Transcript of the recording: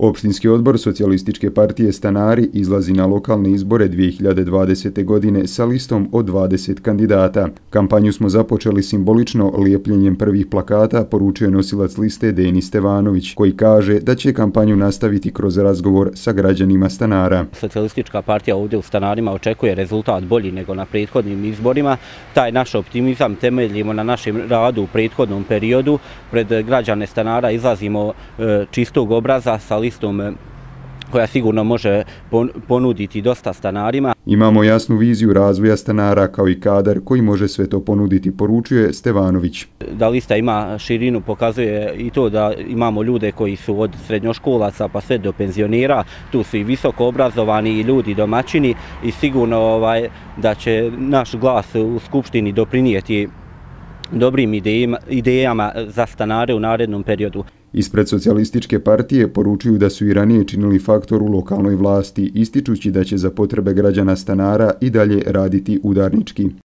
Opštinski odbor Socijalističke partije Stanari izlazi na lokalne izbore 2020. godine sa listom od 20 kandidata. Kampanju smo započeli simbolično lijepljenjem prvih plakata, poručio je nosilac liste Denis Stevanović, koji kaže da će kampanju nastaviti kroz razgovor sa građanima Stanara. Socijalistička partija ovdje u Stanarima očekuje rezultat bolji nego na prethodnim izborima. Taj naš optimizam temeljimo na našem radu u prethodnom periodu. Pred građane Stanara izlazimo čistog obraza sa listom koja sigurno može ponuditi dosta stanarima. Imamo jasnu viziju razvoja Stanara kao i kadar koji može sve to ponuditi, poručuje je Stevanović. Da lista ima širinu pokazuje i to da imamo ljude koji su od srednjoškolaca pa sve do penzionera, tu su i visoko obrazovani i ljudi domaćini i sigurno da će naš glas u Skupštini doprinijeti dobrim idejama za stanare u narednom periodu. Ispred Socijalističke partije poručuju da su i ranije činili faktor u lokalnoj vlasti, ističući da će za potrebe građana Stanara i dalje raditi udarnički.